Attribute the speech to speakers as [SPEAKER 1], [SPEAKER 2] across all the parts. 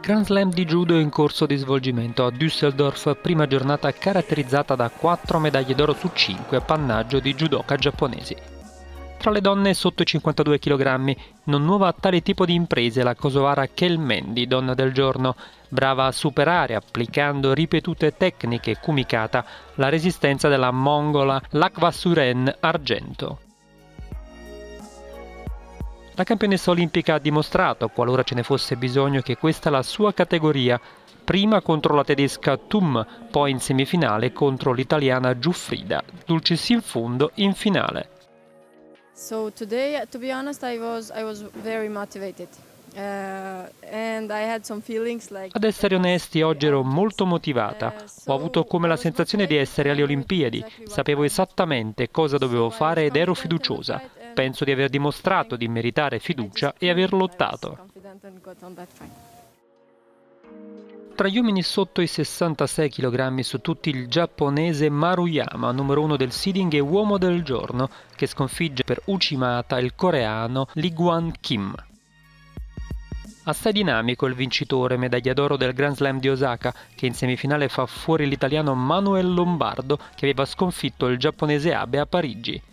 [SPEAKER 1] Grand Slam di judo in corso di svolgimento a Düsseldorf, prima giornata caratterizzata da 4 medaglie d'oro su 5 appannaggio di judoka giapponesi. Tra le donne sotto i 52 kg, non nuova a tale tipo di imprese la kosovara Kelmendi, donna del giorno, brava a superare, applicando ripetute tecniche kumikata, la resistenza della mongola Lakvasuren Argento. La campionessa olimpica ha dimostrato, qualora ce ne fosse bisogno, che questa è la sua categoria, prima contro la tedesca Thum, poi in semifinale contro l'italiana Giuffrida, dulcis in fundo in finale.
[SPEAKER 2] So today, to be honest, I was very motivated. And I had some feelings like...
[SPEAKER 1] Ad essere onesti, oggi ero molto motivata. Ho avuto come la sensazione di essere alle Olimpiadi. Sapevo esattamente cosa dovevo fare ed ero fiduciosa. Penso di aver dimostrato di meritare fiducia e aver lottato. Tra gli uomini sotto i 66 kg su tutti il giapponese Maruyama, numero 1 del seeding e uomo del giorno, che sconfigge per Uchimata il coreano Lee Guan Kim. Assai dinamico il vincitore, medaglia d'oro del Grand Slam di Osaka, che in semifinale fa fuori l'italiano Manuel Lombardo, che aveva sconfitto il giapponese Abe a Parigi.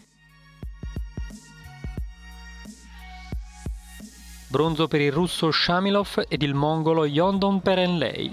[SPEAKER 1] Bronzo per il russo Shamilov ed il mongolo Yondon Perenlei.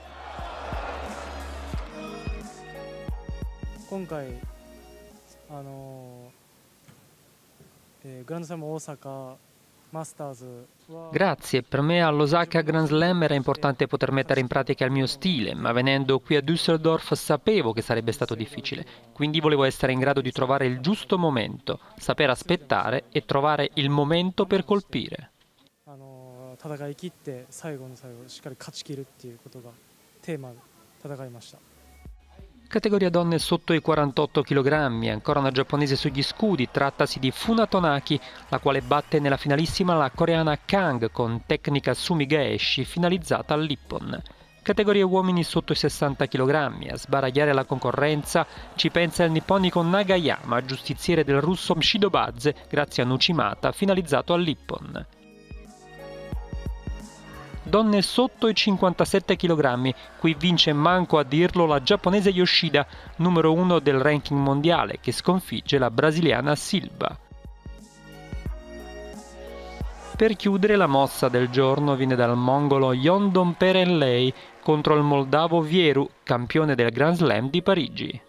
[SPEAKER 1] Grazie, per me all'Osaka Grand Slam era importante poter mettere in pratica il mio stile, ma venendo qui a Düsseldorf sapevo che sarebbe stato difficile, quindi volevo essere in grado di trovare il giusto momento, saper aspettare e trovare il momento per colpire. Categoria donne sotto i 48 kg, ancora una giapponese sugli scudi, trattasi di Funatonaki, la quale batte nella finalissima la coreana Kang con tecnica Sumigaeshi finalizzata all'Ippon. Categoria uomini sotto i 60 kg, a sbaragliare la concorrenza ci pensa il nipponico Nagayama, giustiziere del russo Mshidobadze, grazie a Nuchimata, finalizzato all'Ippon. Donne sotto i 57 kg, qui vince manco a dirlo la giapponese Yoshida, numero 1 del ranking mondiale, che sconfigge la brasiliana Silva. Per chiudere, la mossa del giorno viene dal mongolo Yondon Perenlei contro il moldavo Vieru, campione del Grand Slam di Parigi.